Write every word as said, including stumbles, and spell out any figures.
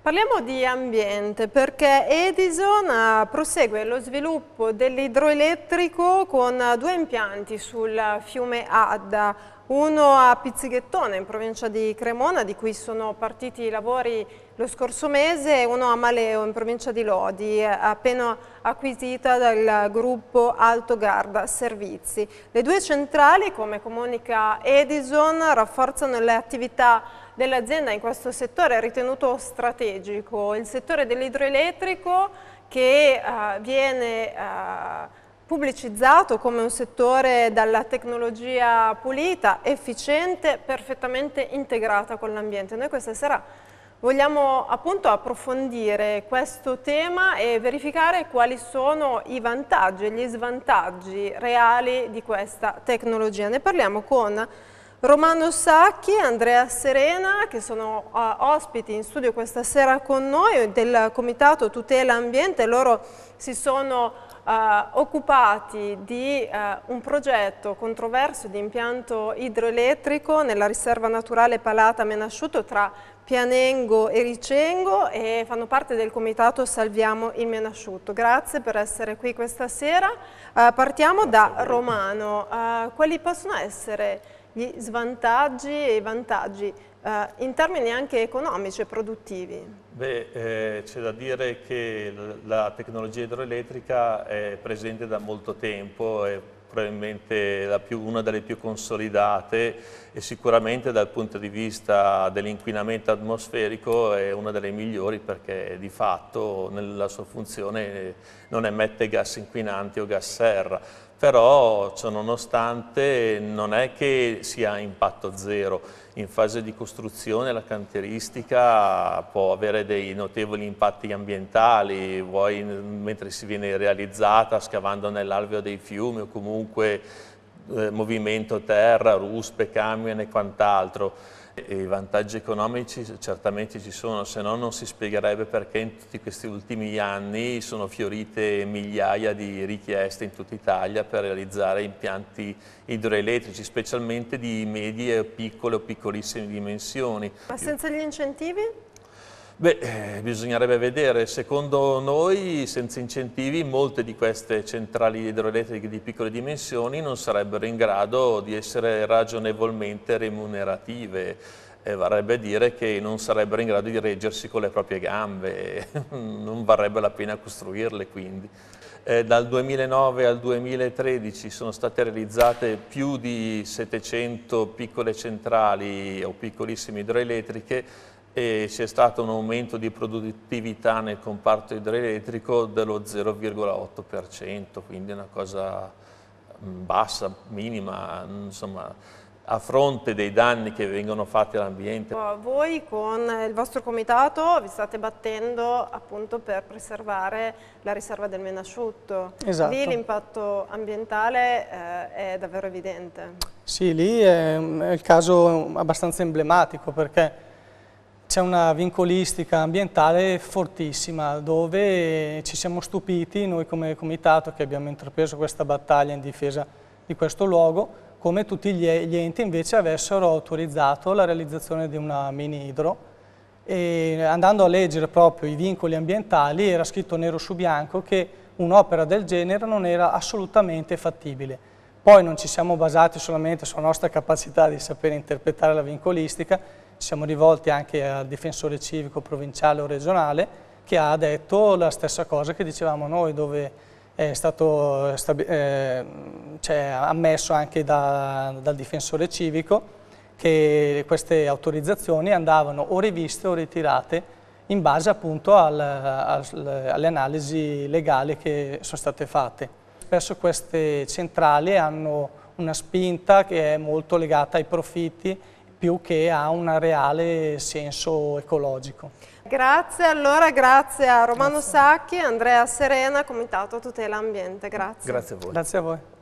Parliamo di ambiente perché Edison eh, prosegue lo sviluppo dell'idroelettrico con due impianti sul fiume Adda, uno a Pizzighettone in provincia di Cremona, di cui sono partiti i lavori lo scorso mese, e uno a Maleo in provincia di Lodi, appena acquisita dal gruppo Alto Garda Servizi. Le due centrali, come comunica Edison, rafforzano le attività dell'azienda in questo settore ritenuto strategico, il settore dell'idroelettrico che eh, viene eh, pubblicizzato come un settore dalla tecnologia pulita, efficiente, perfettamente integrata con l'ambiente. Noi questa sera vogliamo appunto approfondire questo tema e verificare quali sono i vantaggi e gli svantaggi reali di questa tecnologia. Ne parliamo con Romano Sacchi e Andrea Serena, che sono uh, ospiti in studio questa sera con noi del Comitato Tutela Ambiente. Loro si sono uh, occupati di uh, un progetto controverso di impianto idroelettrico nella riserva naturale Palata Menasciuto tra Pianengo e Ricengo e fanno parte del Comitato Salviamo il Menasciuto. Grazie per essere qui questa sera. Uh, partiamo da Romano. Uh, quali possono essere gli svantaggi e i vantaggi eh, in termini anche economici e produttivi? Beh, eh, c'è da dire che la tecnologia idroelettrica è presente da molto tempo, è probabilmente la più, una delle più consolidate e sicuramente dal punto di vista dell'inquinamento atmosferico è una delle migliori, perché di fatto nella sua funzione non emette gas inquinanti o gas serra. Però, ciò nonostante, non è che sia a impatto zero. In fase di costruzione la cantieristica può avere dei notevoli impatti ambientali, vuoi mentre si viene realizzata scavando nell'alveo dei fiumi o comunque eh, movimento terra, ruspe, camion e quant'altro. I vantaggi economici certamente ci sono, se no non si spiegherebbe perché in tutti questi ultimi anni sono fiorite migliaia di richieste in tutta Italia per realizzare impianti idroelettrici, specialmente di medie, piccole o piccolissime dimensioni. Ma senza gli incentivi? Beh, eh, bisognerebbe vedere. Secondo noi, senza incentivi, molte di queste centrali idroelettriche di piccole dimensioni non sarebbero in grado di essere ragionevolmente remunerative. Eh, varrebbe dire che non sarebbero in grado di reggersi con le proprie gambe, non varrebbe la pena costruirle quindi. Eh, dal duemilanove al duemilatredici sono state realizzate più di settecento piccole centrali o piccolissime idroelettriche e c'è stato un aumento di produttività nel comparto idroelettrico dello zero virgola otto per cento, quindi una cosa bassa, minima, insomma, a fronte dei danni che vengono fatti all'ambiente. Voi con il vostro comitato vi state battendo appunto per preservare la riserva del Menasciutto. Esatto. Lì l'impatto ambientale eh, è davvero evidente. Sì, lì è, è il caso abbastanza emblematico perché c'è una vincolistica ambientale fortissima dove ci siamo stupiti noi come comitato che abbiamo intrapreso questa battaglia in difesa di questo luogo, come tutti gli enti invece avessero autorizzato la realizzazione di una mini idro, e andando a leggere proprio i vincoli ambientali era scritto nero su bianco che un'opera del genere non era assolutamente fattibile. Poi non ci siamo basati solamente sulla nostra capacità di sapere interpretare la vincolistica, ci siamo rivolti anche al difensore civico provinciale o regionale che ha detto la stessa cosa che dicevamo noi, dove è stato eh, cioè, ammesso anche da, dal difensore civico che queste autorizzazioni andavano o riviste o ritirate in base appunto al, al, alle analisi legali che sono state fatte. Spesso queste centrali hanno una spinta che è molto legata ai profitti più che a un reale senso ecologico. Grazie, allora grazie a Romano Sacchi e Andrea Serena, Comitato Tutela Ambiente. Grazie. Grazie a voi. Grazie a voi.